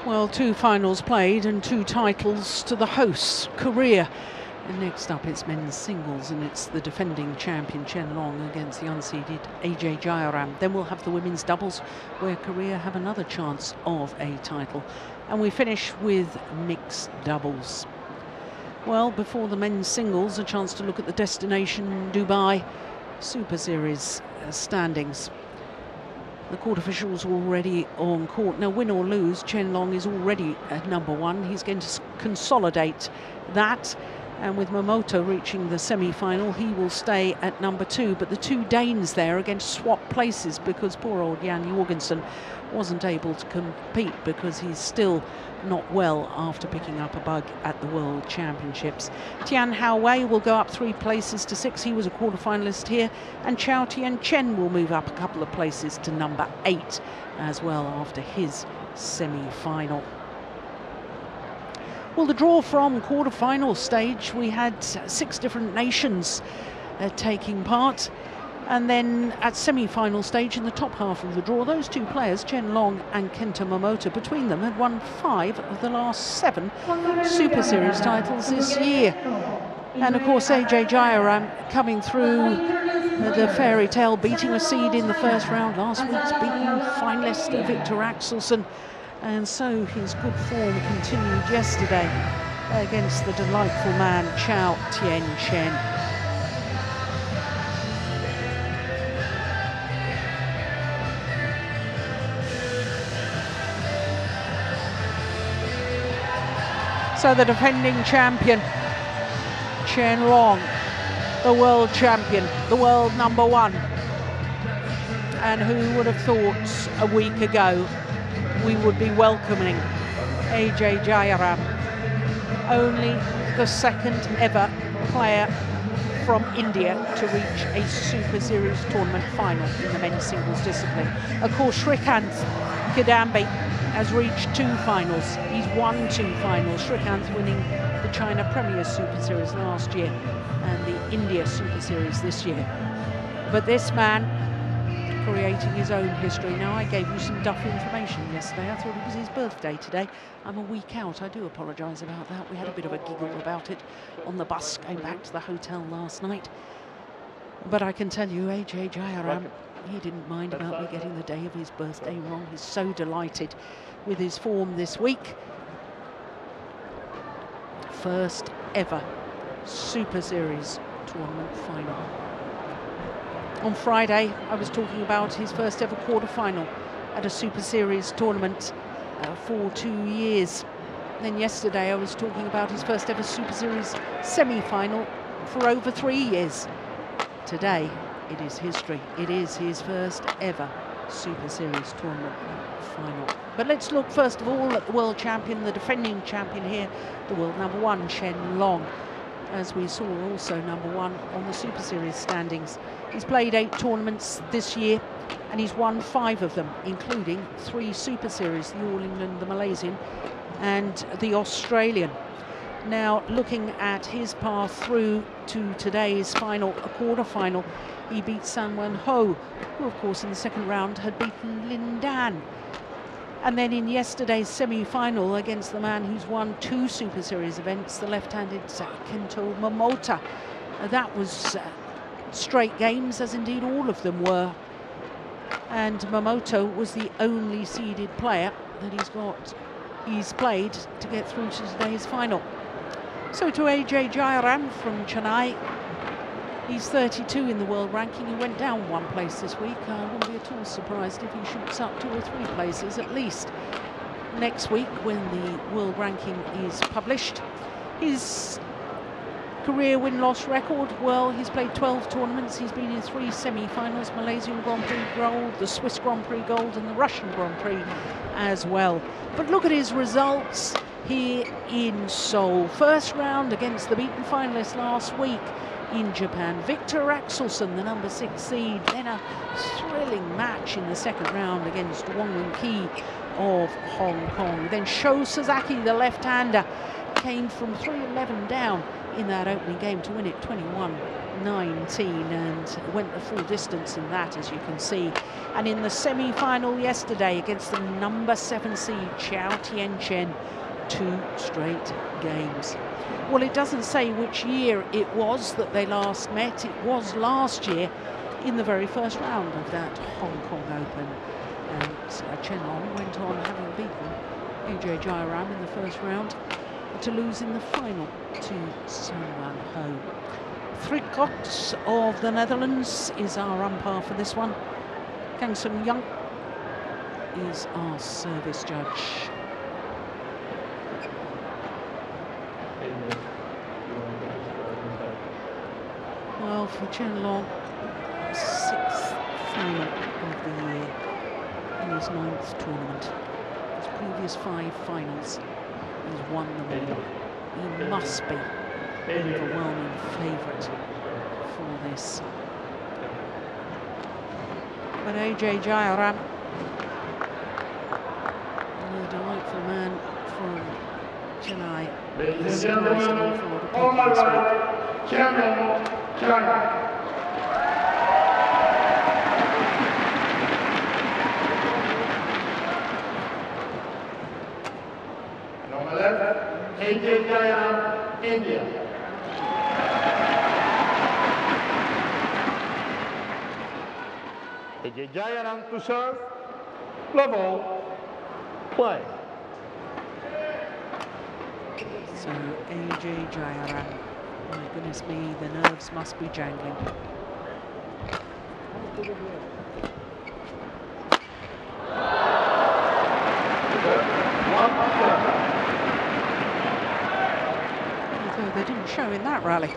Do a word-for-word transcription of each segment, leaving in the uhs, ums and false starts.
Well, two finals played and two titles to the hosts, Korea. And next up it's men's singles, and it's the defending champion Chen against the unseeded Ajay Jayaram. Then we'll have the women's doubles, where Korea have another chance of a title. And we finish with mixed doubles. Well, before the men's singles, a chance to look at the destination Dubai Super Series standings. The court officials are already on court. Now, win or lose, Chen is already at number one. He's going to consolidate that. And with Momoto reaching the semi-final, he will stay at number two. But the two Danes there are going to swap places because poor old Jan Jorgensen wasn't able to compete because he's still not well after picking up a bug at the World Championships. Tian Hao-wei will go up three places to six. He was a quarter-finalist here. And Chao Tien-chen will move up a couple of places to number eight as well after his semi-final. Well, the draw from quarter-final stage, we had six different nations uh, taking part. And then at semi-final stage, in the top half of the draw, those two players, Chen Long and Kenta Momoto, between them had won five of the last seven Super Series titles this year. And of course, Ajay Jayaram coming through the fairy tale, beating a seed in the first round. Last week's beaten finalist Victor Axelsen. And so his good form continued yesterday against the delightful man Chao Tien-chen. So the defending champion, Chen Long, the world champion, the world number one. And who would have thought a week ago we would be welcoming Ajay Jayaram, only the second ever player from India to reach a Super Series tournament final in the men's singles discipline. Of course, Srikanth Kidambi has reached two finals. He's won two finals. Srikanth winning the China Premier Super Series last year and the India Super Series this year. But this man creating his own history. Now, I gave you some duff information yesterday. I thought it was his birthday today. I'm a week out. I do apologise about that. We had a bit of a giggle about it on the bus going back to the hotel last night. But I can tell you, Ajay Jayaram, he didn't mind about me getting the day of his birthday wrong. He's so delighted with his form this week. First ever Super Series tournament final. On Friday, I was talking about his first ever quarter-final at a Super Series tournament uh, for two years. Then yesterday, I was talking about his first ever Super Series semi-final for over three years. Today, it is history. It is his first ever Super Series tournament final. But let's look first of all at the world champion, the defending champion here, the world number one, Chen Long, as we saw also number one on the Super Series standings. He's played eight tournaments this year and he's won five of them, including three Super Series, the All England, the Malaysian and the Australian. Now, looking at his path through to today's final, a quarter-final, he beat San Wen Ho, who of course in the second round had beaten Lin Dan. And then in yesterday's semi-final against the man who's won two Super Series events, the left-handed Kento Momoto. Uh, that was uh, straight games, as indeed all of them were. And Momoto was the only seeded player that he's got, he's played to get through to today's final. So to Ajay Jayaram from Chennai, he's thirty-two in the world ranking. He went down one place this week. I wouldn't be at all surprised if he shoots up two or three places at least next week when the world ranking is published. His career win-loss record, well, he's played twelve tournaments. He's been in three semi-finals, Malaysian Grand Prix gold, the Swiss Grand Prix gold and the Russian Grand Prix as well. But look at his results here in Seoul. First round against the beaten finalist last week in Japan, Victor Axelsen, the number six seed. Then a thrilling match in the second round against Wong Wing-ki of Hong Kong. Then Sho Sasaki, the left-hander, came from three eleven down in that opening game to win it twenty-one nineteen, and went the full distance in that, as you can see. And in the semi-final yesterday against the number seven seed Chao Tien Chen, two straight games. Well, it doesn't say which year it was that they last met. It was last year in the very first round of that Hong Kong Open. And uh, Chen Long went on, having beaten Ajay Jayaram in the first round, to lose in the final to Sun Wan Ho. Three Cox of the Netherlands is our umpire for this one. Kang Sun Young is our service judge. Well, for Chen Long, sixth final of the year in his ninth tournament. His previous five finals, he's won them all. He must be overwhelming favourite for this. But Ajay Jayaram, a delightful man from Chennai, is raising an awful lot of people this week. Number left, Ajay Jayaram, India. Ajay Jayaram to serve, level, play. So Ajay Jayaram, my goodness me, the nerves must be jangling. Although they didn't show in that rally.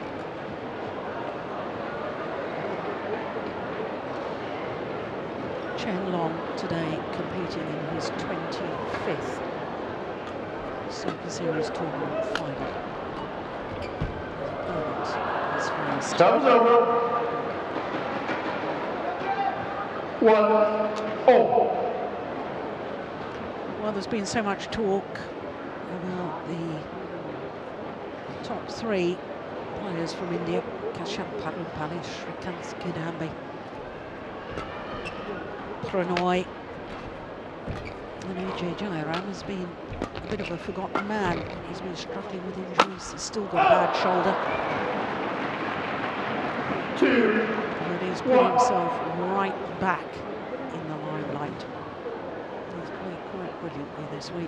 Chen Long today competing in his twenty-fifth Super Series tournament final. His first. Time's over. One, oh. Well, there's been so much talk about the top three players from India: Kashyap, Pallipalli, Shrikant, Kidambi, Pranoy, and Ajay Jayaram has been a bit of a forgotten man. He's been struggling with injuries. He's still got a bad shoulder. Two, But he's put one. himself right back in the limelight. He's played quite brilliantly this week.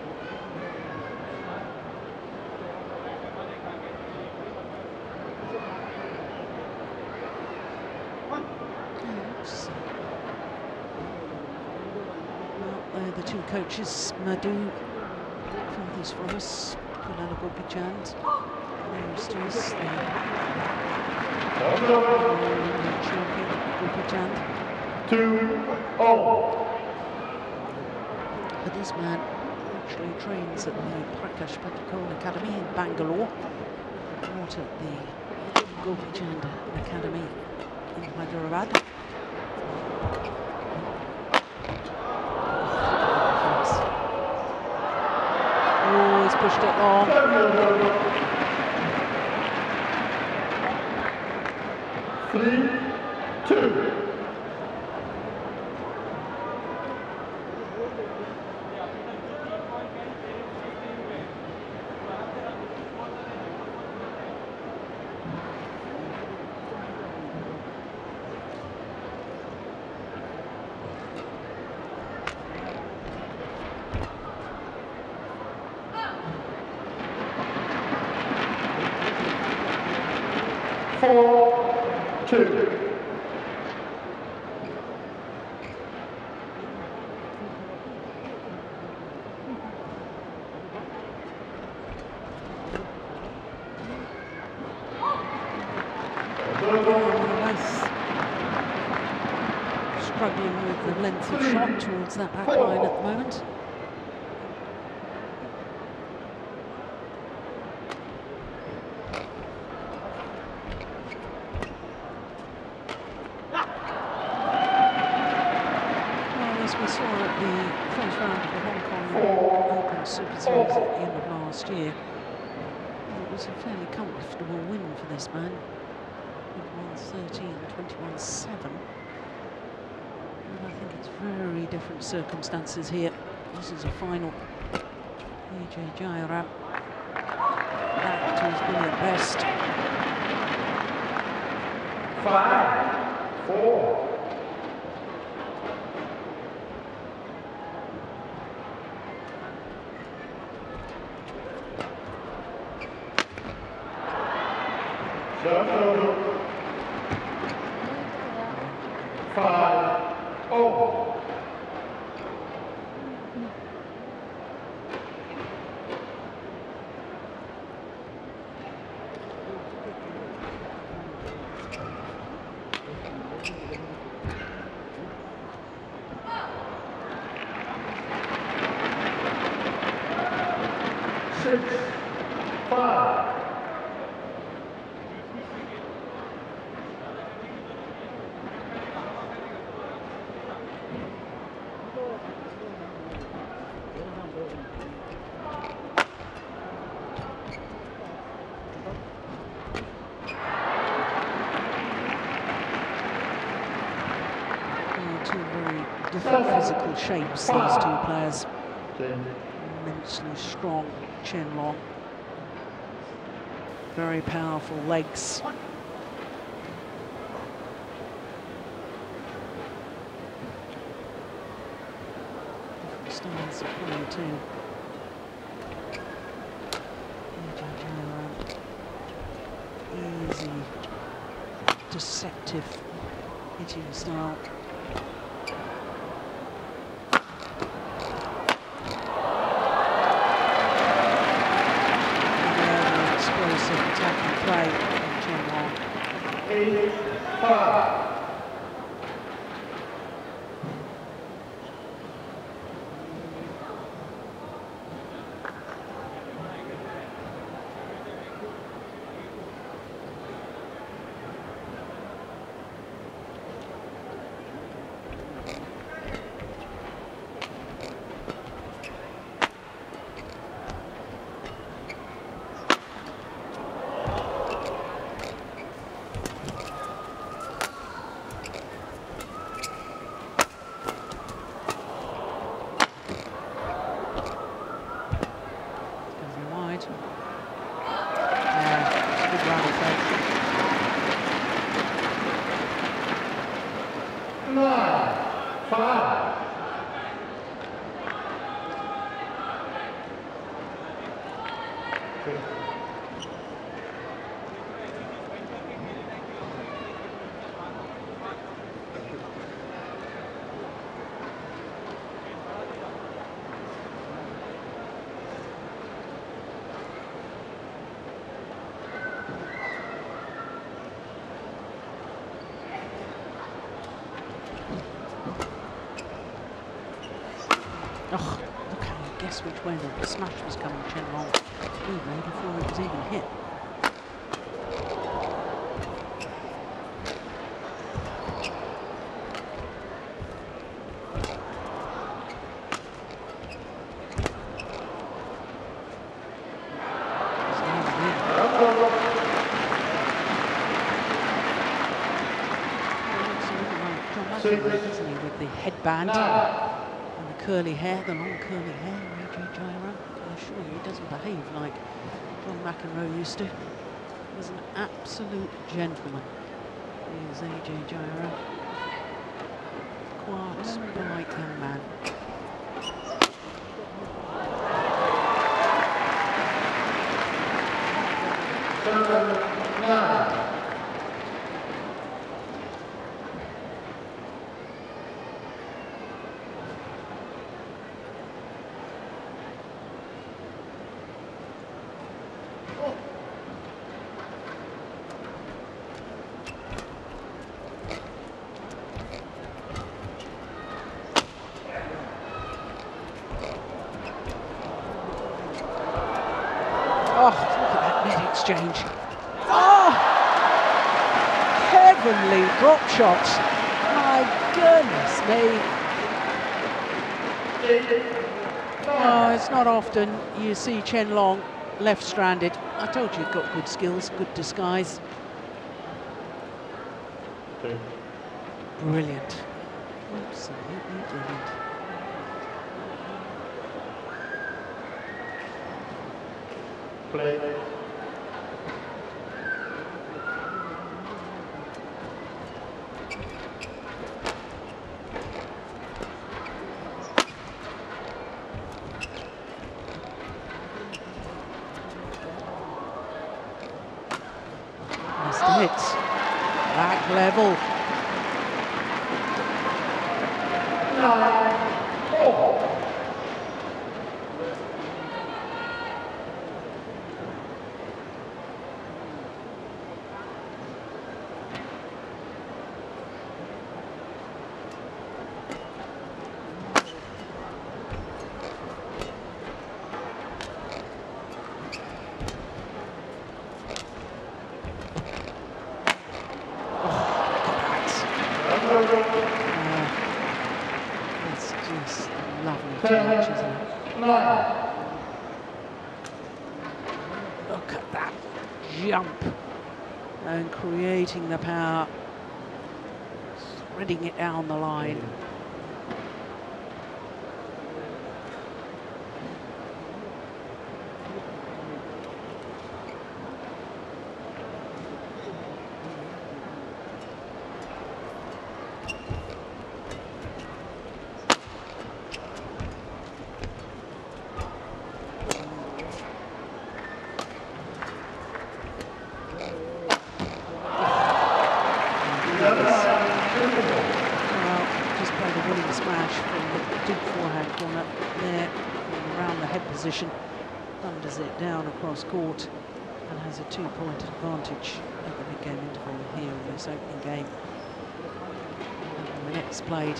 Yes. Well, they're the two coaches, Madhu, farthest from us, Kulala Gopichand, nearest to us, the champion, Gopichand. Two, oh. But this man actually trains at the Prakash Padukone Academy in Bangalore, not at the Gopichand Academy in Hyderabad. Oh, he's pushed it long. Three, two. Four, two. Struggling with the length of shot towards that back line at the moment. We saw at the first round of the Hong Kong Open Super Series at the end of last year, It was a fairly comfortable win for this man. one thirteen, twenty-one seven. And I think it's very different circumstances here. This is a final. Ajay Jayaram back to his brilliant best. Five, four. Five, oh. Six, five. Two very different physical shapes, these two players. Immensely strong Chen Long. Very powerful legs. Different styles of play too. Easy, deceptive hitting style. Attacking play from Chen Long. Eight, five. Nine, five. Oh, look how you guess which way the smash was coming, Chen Long. Ooh, there before it was even hit. Isn't he, with the headband and the curly hair, the long curly hair, Ajay Jayaram. I assure you, he doesn't behave like John McEnroe used to. He's an absolute gentleman. He is Ajay Jayaram. Quiet, polite young man. Seven, nine. Oh, look at that net exchange. Oh, heavenly drop shots. My goodness me. Oh, it's not often you see Chen Long left stranded. I told you he'd got good skills, good disguise. Three. Brilliant. Absolutely brilliant. Play. Hits. Back level. Nine, four. Look at that jump and creating the power, threading it down the line. Position, thunders it down across court and has a two-point advantage at the mid-game interval here in this opening game. eleven minutes played.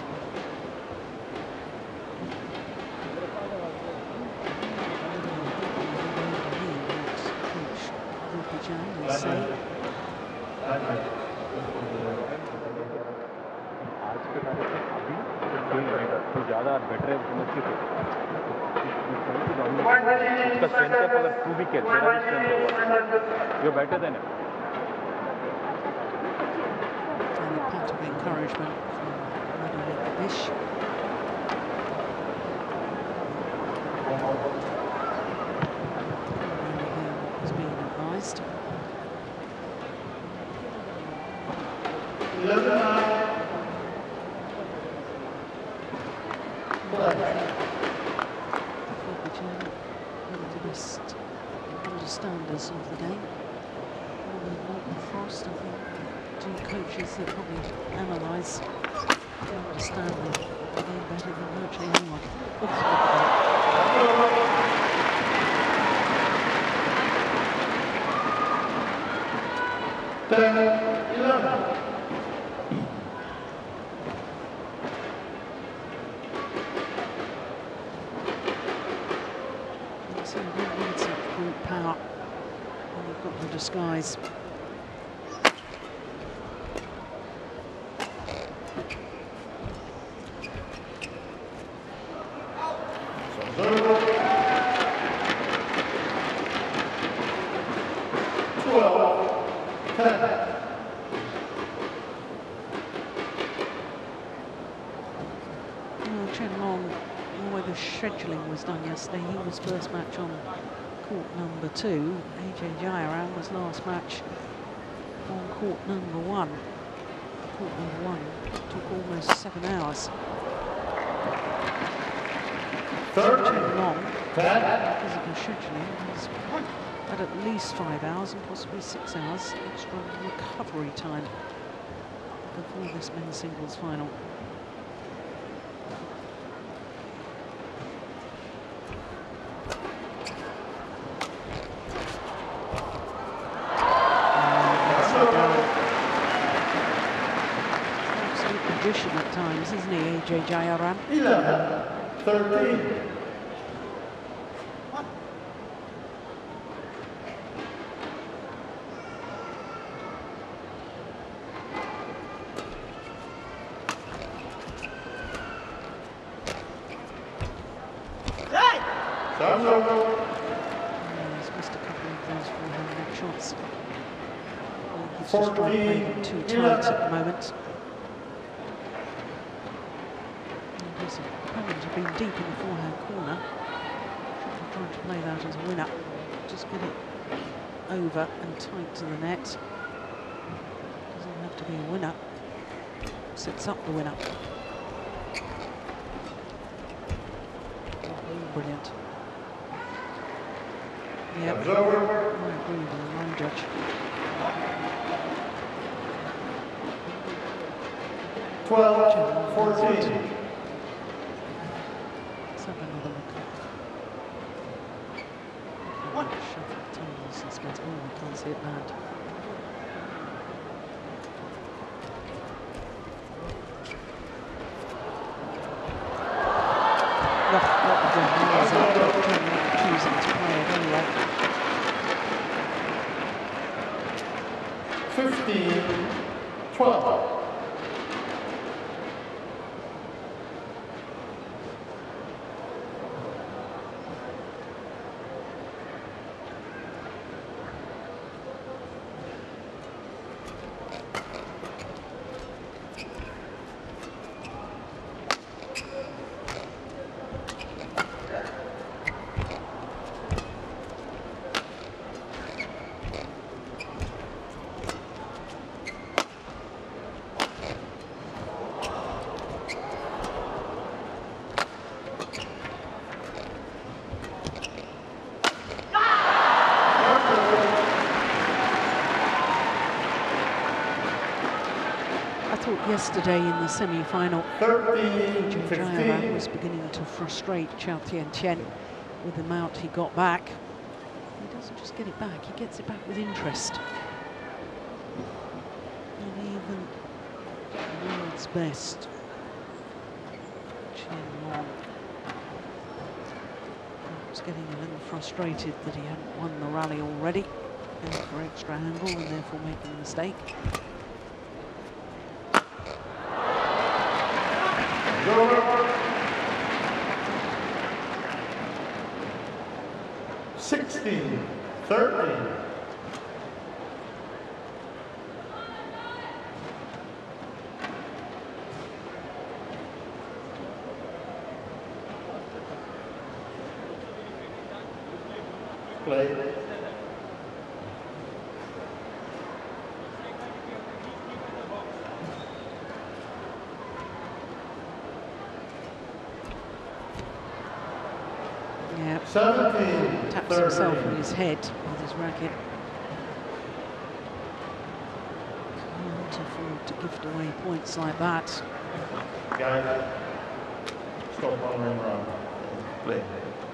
उसका strength है पर तू भी क्या तेरा भी strength है you're better than him. And a pat of encouragement from Madeleine Bish. Has been advised. Understanders of the game. Morgan Frost, I think, two coaches that probably analyse and understand the game better than virtually anyone. ten, eleven. So you don't need such brute power when you've got the disguise. Scheduling was done yesterday. He was first match on court number two. Ajay Jayaram was last match on court number one. Court number one took almost seven hours. Third, Chen long ten. physical scheduling has had at least five hours and possibly six hours extra recovery time before this men's singles final. At times, isn't he, Ajay Jayaram? eleven, thirteen. Yes, He's just trying to play them too tight at the moment. And his opponent have been deep in the forehand corner. I'm trying to play that as a winner. Just get it over and tight to the net. Doesn't have to be a winner. Sets up the winner. Oh, brilliant. Yep. I agree with the line judge. twelve fourteen. Let's have another look. What? Shuffle the tables and space. Oh, I can't see it land. Oh, what the hell is that? Choosing to play it anyway. fifteen twelve. Yesterday in the semi-final, Ajay Jayaram was beginning to frustrate Chen with the amount he got back. He doesn't just get it back, he gets it back with interest. And even the world's best, Chen Long, was getting a little frustrated that he hadn't won the rally already, going for extra angle and therefore making a mistake. sixteen thirteen. Play. Yeah, taps himself on his head with his racket. Can't afford to gift away points like that. Guys, stop following around. Play.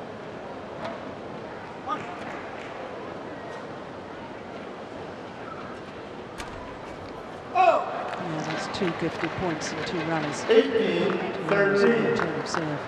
Oh! Yeah, that's two gifted points in two rallies. eighteen thirteen. Turn of serve.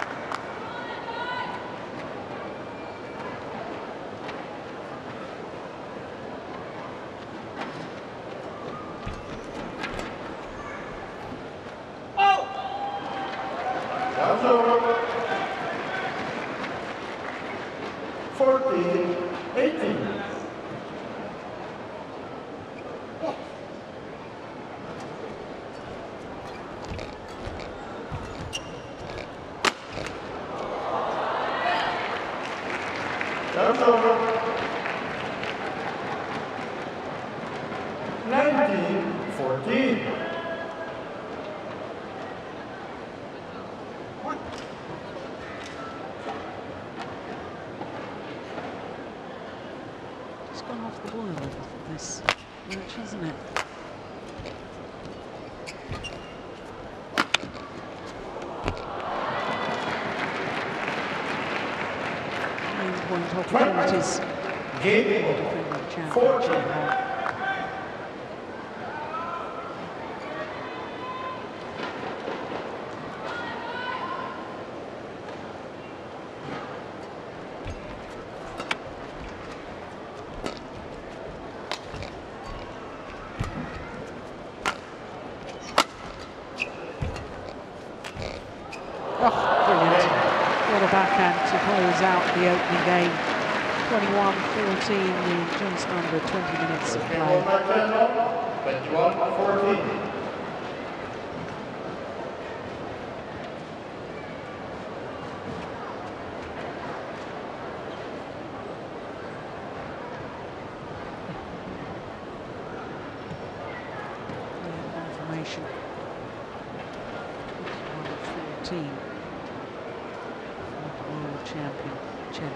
fourteen eighteen. That's over. nineteen fourteen. It's gone off the boil with this match, hasn't it? Main point opportunities. Game Defending champion four. Chen Long. Oh, brilliant. What a backhand to close out the opening game. twenty-one fourteen, the just under twenty minutes of Game over play. ten, twenty-one fourteen. Confirmation. twenty-one fourteen. World champion Chen.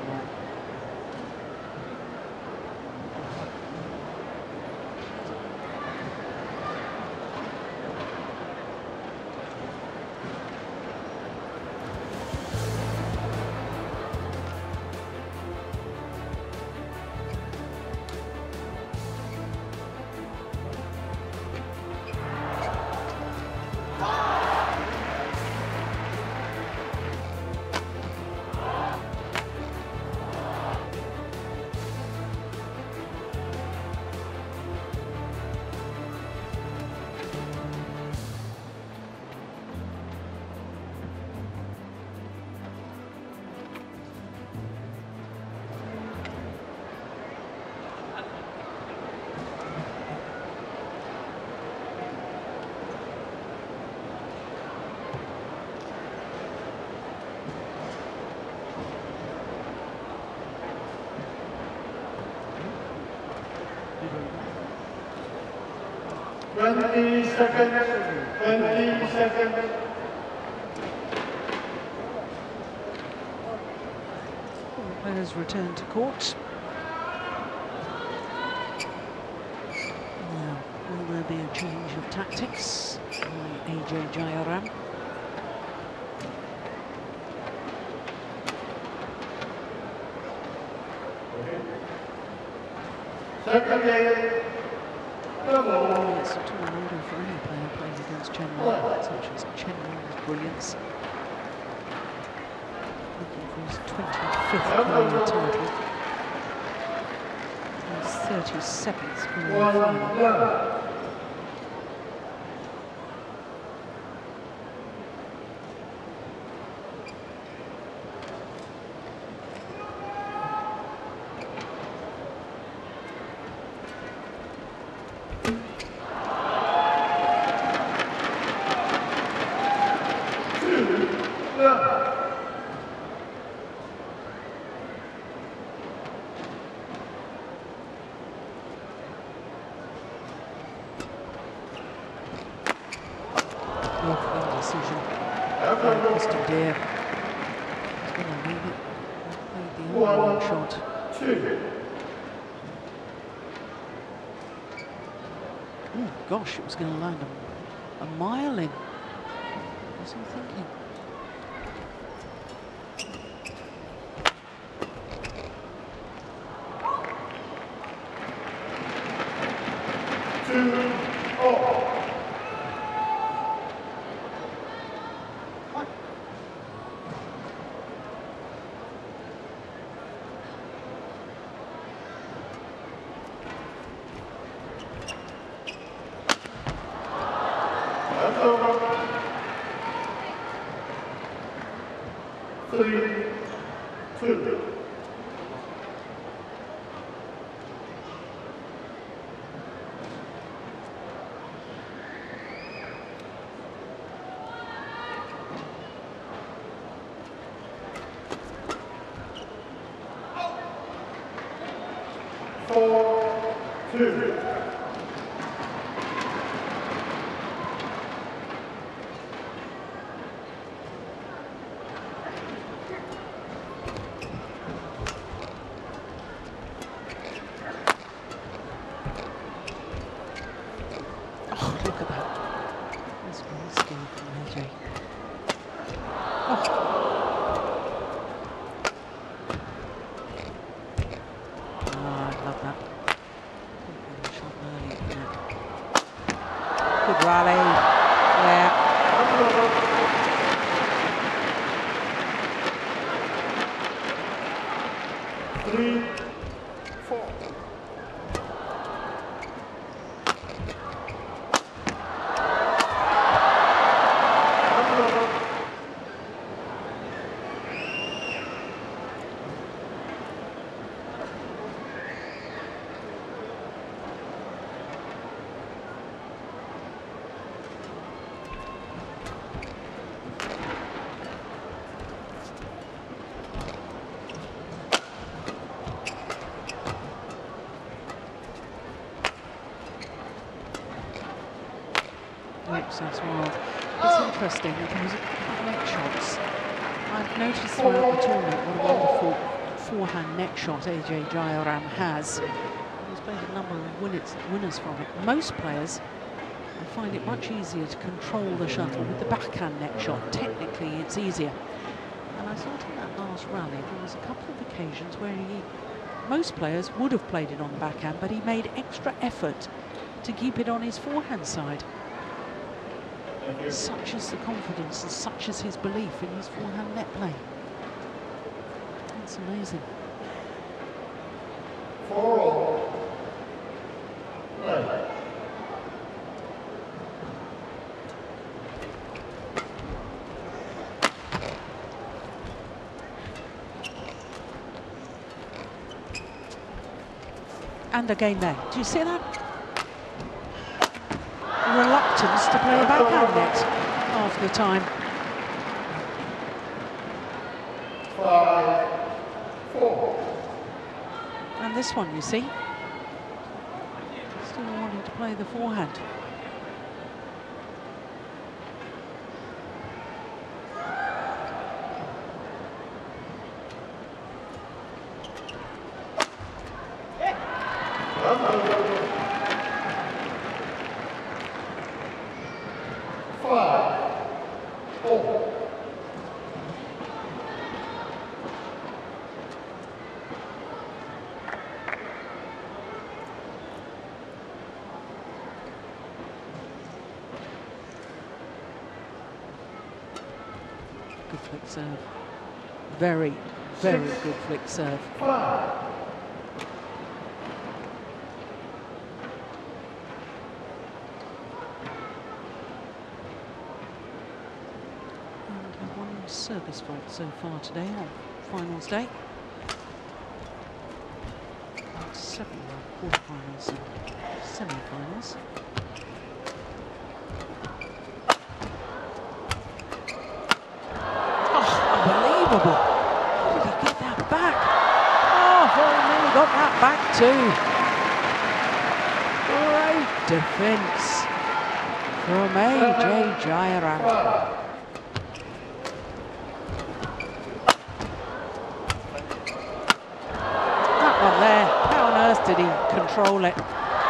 Twenty seconds, twenty seconds. Players return to court. Now, will there be a change of tactics by Ajay Jayaram? Second game. Oh, it's a tall order for any player playing against Chen, such as Chen's brilliance. Looking for his twenty-fifth career title. His thirty-seventh career final. Decision. Mister Deere. He's going to leave it. Played the long shot. Two. Oh gosh, it was going to land a, a mile in. What was he thinking? Two. Oh. Three, two. Four, two. Look at that. That's very skilled from Ajay. Oh. Oh, I love that. Shot early, yeah. Good rally. Yeah. Three, four. Oops, that's wild. It's interesting that there was a couple of net shots. I've noticed throughout the tournament what a wonderful forehand net shot Ajay Jayaram has. He's played a number of winners, winners from it. Most players find it much easier to control the shuttle with the backhand net shot. Technically, it's easier. And I thought in that last rally, there was a couple of occasions where he, most players would have played it on the backhand, but he made extra effort to keep it on his forehand side. Such is the confidence and such is his belief in his forehand net play. That's amazing. Four all. Play. And again there. Do you see that? Reluctance to play a backhand net half the time. Five, four. And this one, you see, still wanting to play the forehand. Five, four. Good flick serve. Very, very Six. good flick serve. Five. And have one service fight so far today on finals day. And seven quarterfinals and semi-finals. Unbelievable. How did he get that back? Oh, very nearly got that back too. Great defence from Ajay Jayaram. That one there, how on earth did he control it?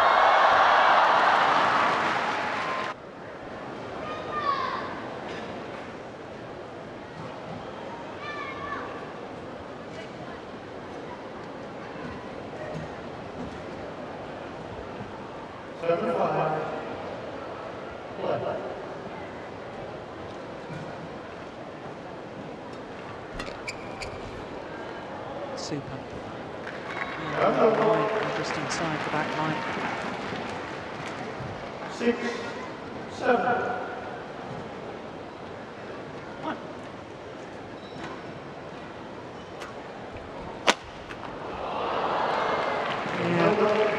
Seven, five. Play. Super. Yeah, line, just inside the back line. Six, seven. One. Yeah.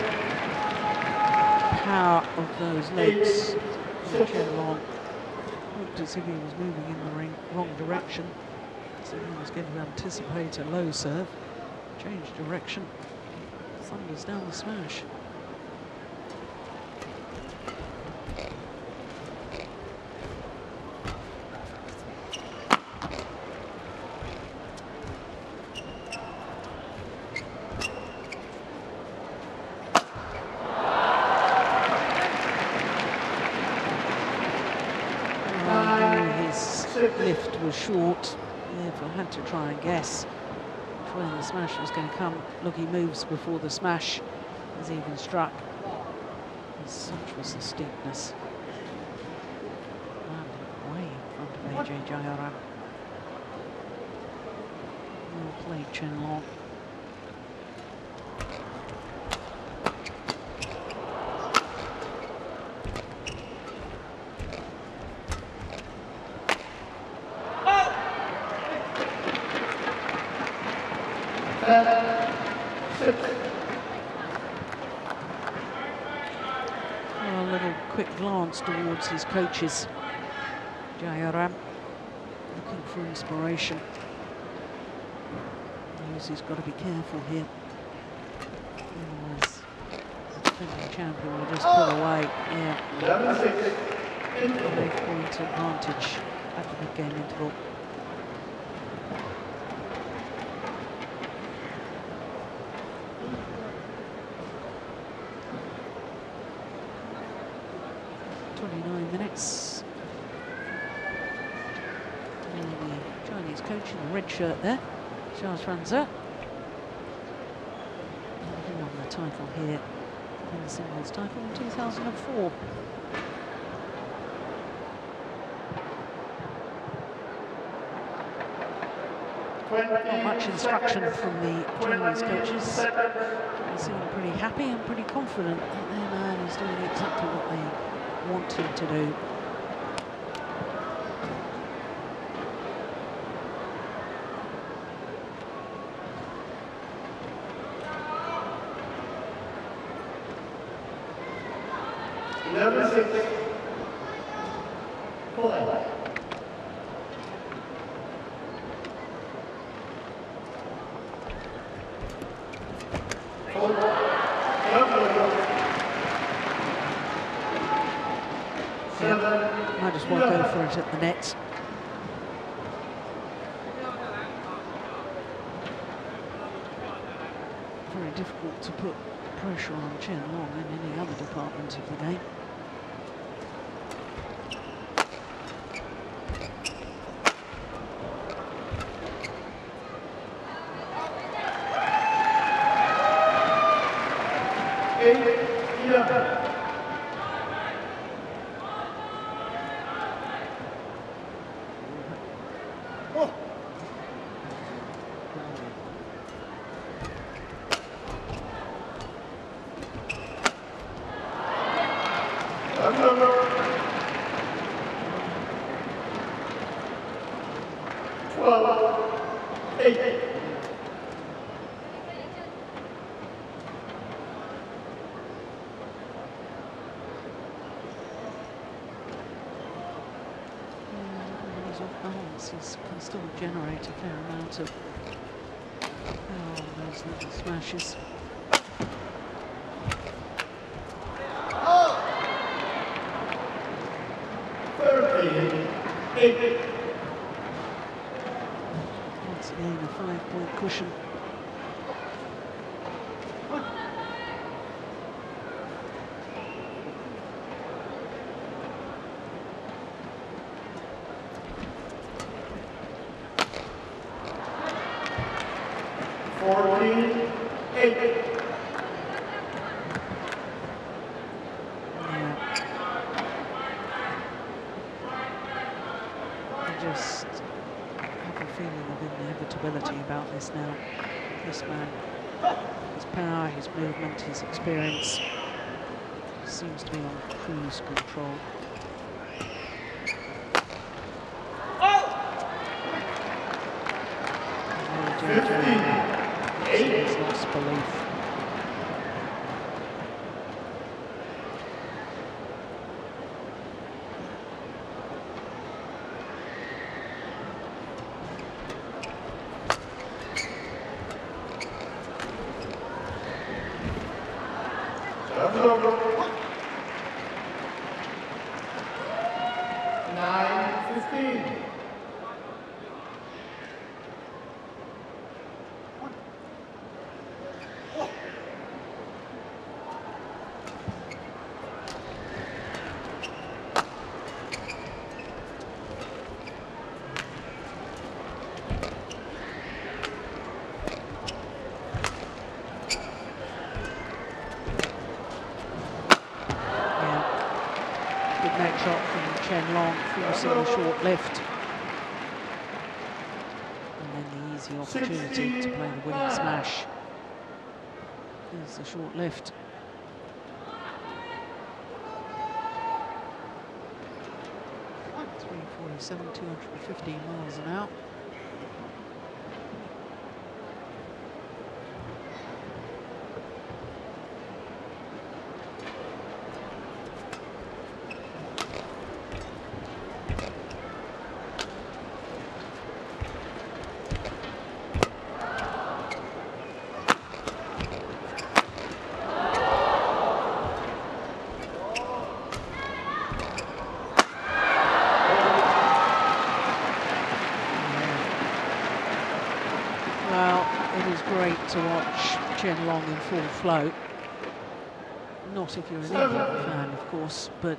Power of those legs. Chen long. Looked as if he was moving in the ring, wrong direction. So he was going to anticipate a low serve. Change direction. Thunders down the smash. Lift was short, therefore had to try and guess when the smash was going to come. Look, he moves before the smash is even struck. And such was the steepness. Landed way in front of Ajay Jayaram. Well played, Chen Long. A little quick glance towards his coaches. Jayaram looking for inspiration. Knows he's got to be careful here. Otherwise, the defending champion will just pull away. Yeah. eight-point advantage at the mid-game interval. twenty-nine minutes. And the Chinese coach in the red shirt there, Charles Franza. He won the title here in the singles title in two thousand four. Not much instruction from the Chinese coaches. They seem pretty happy and pretty confident that their man is doing exactly what they want him to do. Number six, play. Might as well go for it at the net. Very difficult to put pressure on Chen Long in any other department of the game. Eight, eleven. He can still generate a fair amount of power on those little smashes. thirteen, eight. Once again, a five-point cushion. fourteen, eight. Yeah. I just have a feeling of inevitability about this now. This man, his power, his movement, his experience seems to be on cruise control. He's lost belief. nine, fifteen. Neck shot from Chen Long, forcing the short lift. And then the easy opportunity to play the winning smash. There's the short lift. three forty-seven, two hundred fifteen miles an hour. Chen Long in full flow. Not if you're an England fan, of course, but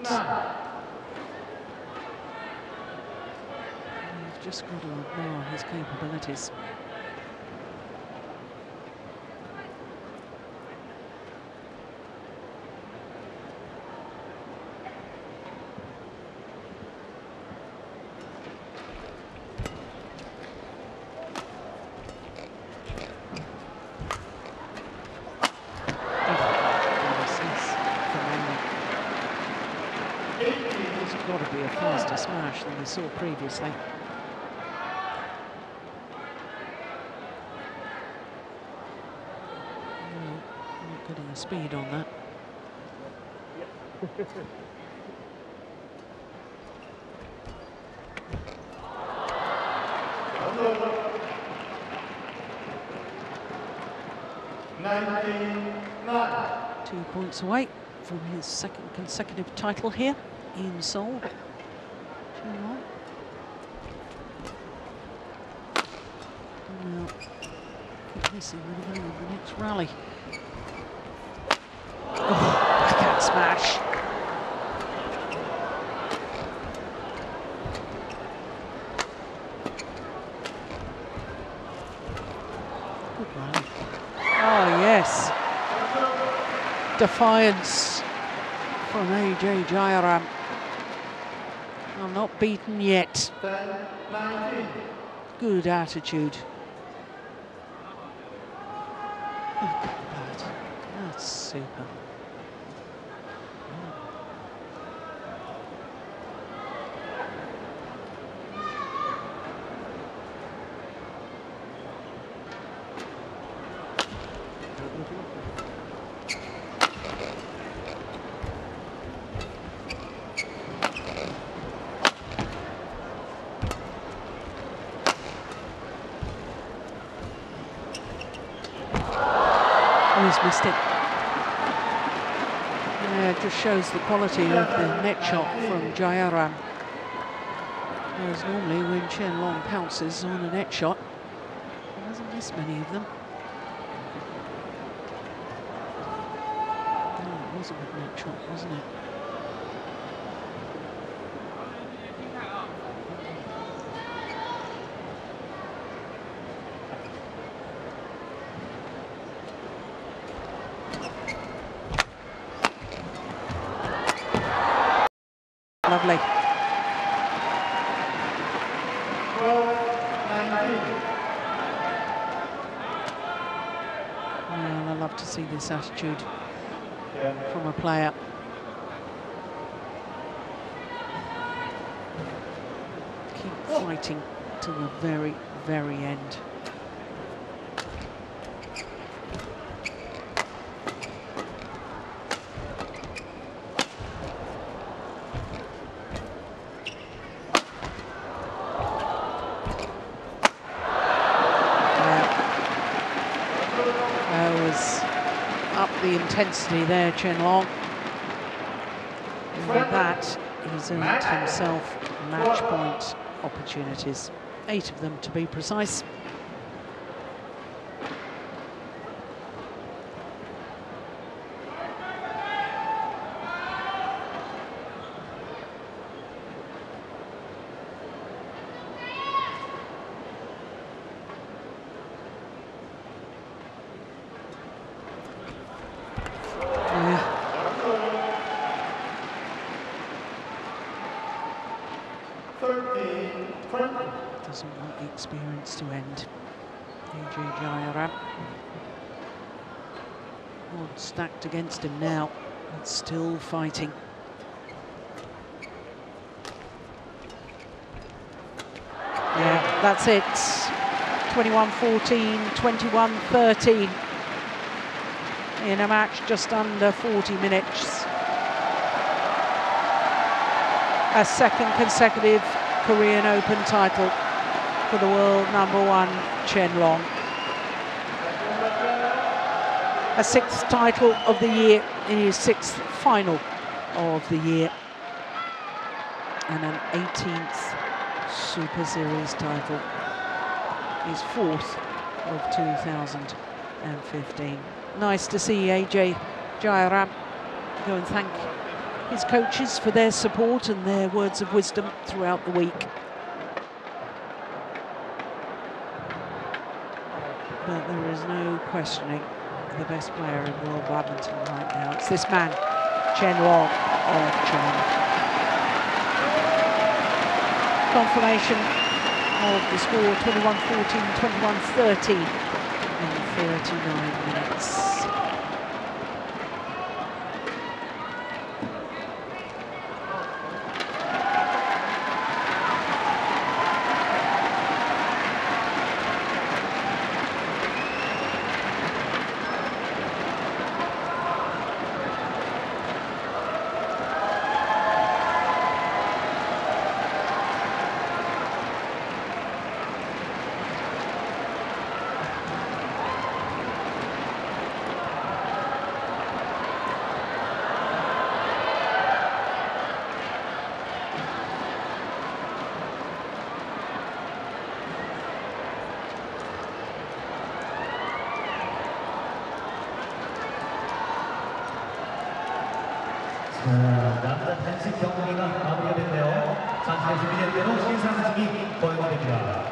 you've just got to admire his capabilities. Got to be a faster smash than we saw previously. No, not getting the speed on that. Two points away from his second consecutive title here in Seoul. Now, keep missing with the next rally. Oh, backhand smash. Good rally. Oh, yes. Defiance from Ajay Jayaram. I'm not beaten yet. Good attitude. Look at that. That's super. He's missed it. Yeah, it just shows the quality of the net shot from Jayaram. Whereas normally when Chen Long pounces on a net shot, he doesn't miss many of them. Oh, it was a good net shot, wasn't it? Lovely. Well, I love to see this attitude from a player. Keep fighting to the very, very end. The intensity there, Chen Long. And with that, he's earned himself match point opportunities. Eight of them to be precise. Doesn't want the experience to end. Ajay Jayaram. Odds stacked against him now, but still fighting. Yeah, that's it. twenty-one fourteen, twenty-one thirteen. In a match just under forty minutes. A second consecutive Korean Open title for the world number one, Chen Long. A sixth title of the year in his sixth final of the year. And an eighteenth Super Series title. His fourth of two thousand and fifteen. Nice to see Ajay Jayaram go and thank his coaches for their support and their words of wisdom throughout the week. But there is no questioning the best player in world badminton right now. It's this man, Chen of China. Confirmation of the score, twenty-one fourteen, twenty-one thirty in thirty-nine minutes. 남자 단식 경기가 마무리가 됐네요. 잠시 준비된 대로 시상식이 거행됩니다.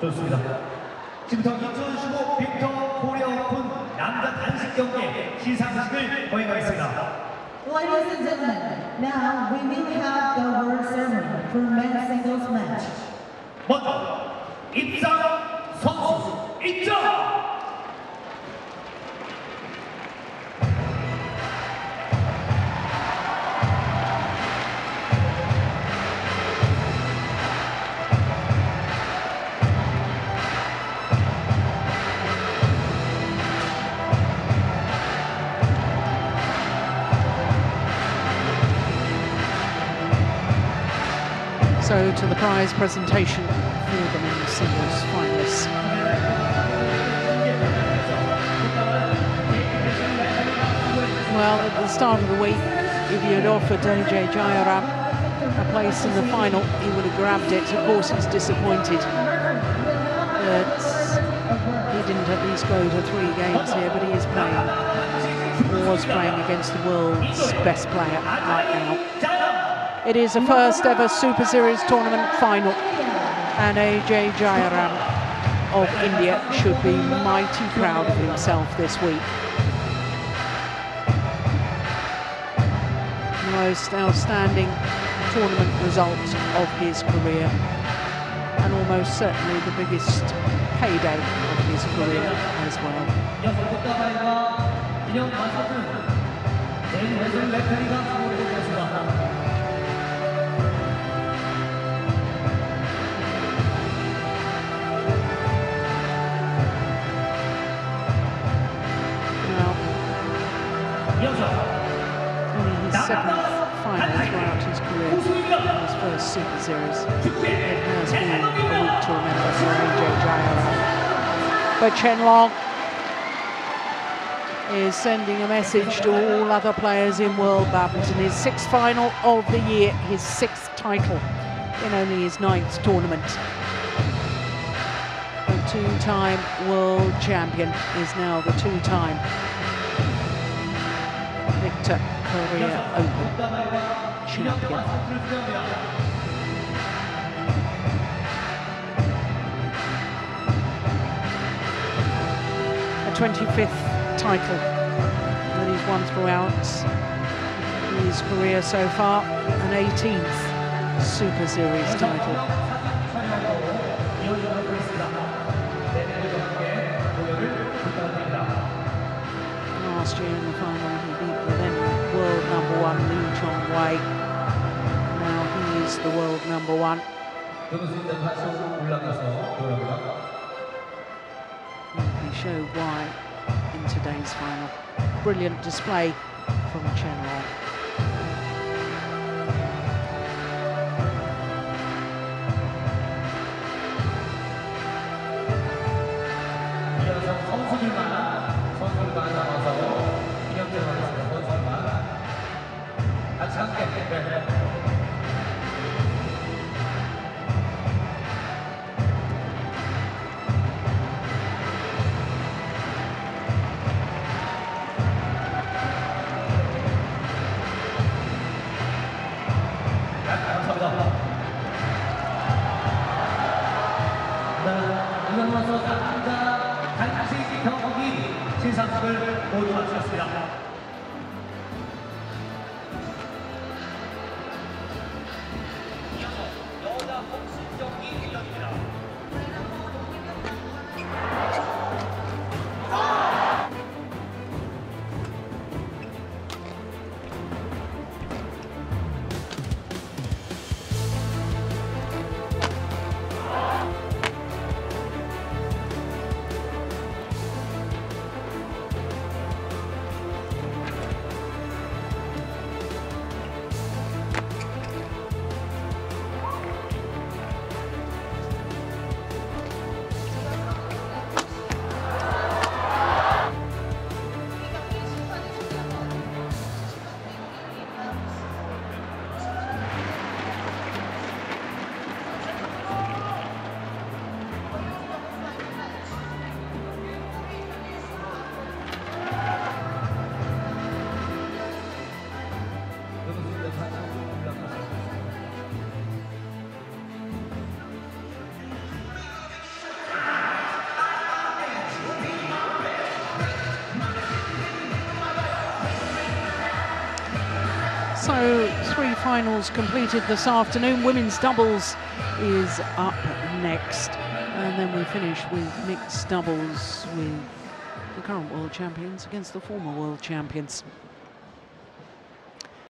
좋습니다. 지금부터 이천십오 빅터 코리아 오픈 남자 단식 경기 시상식을 거행하겠습니다. Ladies and gentlemen, now we will have the award ceremony for men's singles match. 먼저 입장 선수 입장! So to the prize presentation for the men's singles finalists. Well, at the start of the week, if you had offered Ajay Jayaram a place in the final, he would have grabbed it. Of course, he's disappointed that he didn't at least go to three games here, but he is playing, or was playing against the world's best player right now. It is a first ever Super Series tournament final, and Ajay Jayaram of India should be mighty proud of himself this week. The most outstanding tournament result of his career, and almost certainly the biggest payday of his career as well. Only his seventh final throughout his career, his first Super Series. It has been a week to remember for Ajay Jayaram. But Chen is sending a message to all other players in World Badminton. His sixth final of the year, his sixth title in only his ninth tournament. The two-time world champion is now the two-time Victor Korea Open champion. A twenty-fifth title that he's won throughout his career so far, an eighteenth Super Series title. Last year in the final he beat the then world number one Lee Chong-wei. Now he is the world number one. He showed why in today's final. Brilliant display from Chen. So three finals completed this afternoon. Women's doubles is up next. And then we finish with mixed doubles with the current world champions against the former world champions.